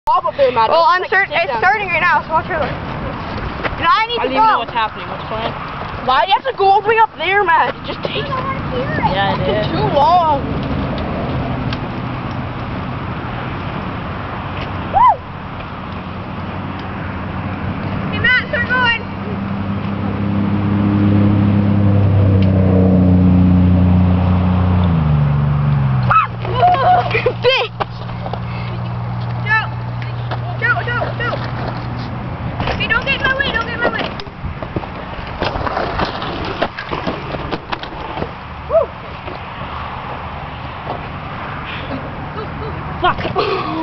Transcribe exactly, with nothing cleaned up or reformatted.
Up there, Matt. Well, I'm start it's starting right now, so watch your look. You know, I need I to don't go. even know what's happening. What's going on? Why do you have to go all the way up there, Matt? It just takes Yeah, it is. too long. Woo! Hey, Matt, start going. Bitch! Joe! Joe, Joe, Joe! Okay, don't get in my way, don't get in my way. Woo! Fuck!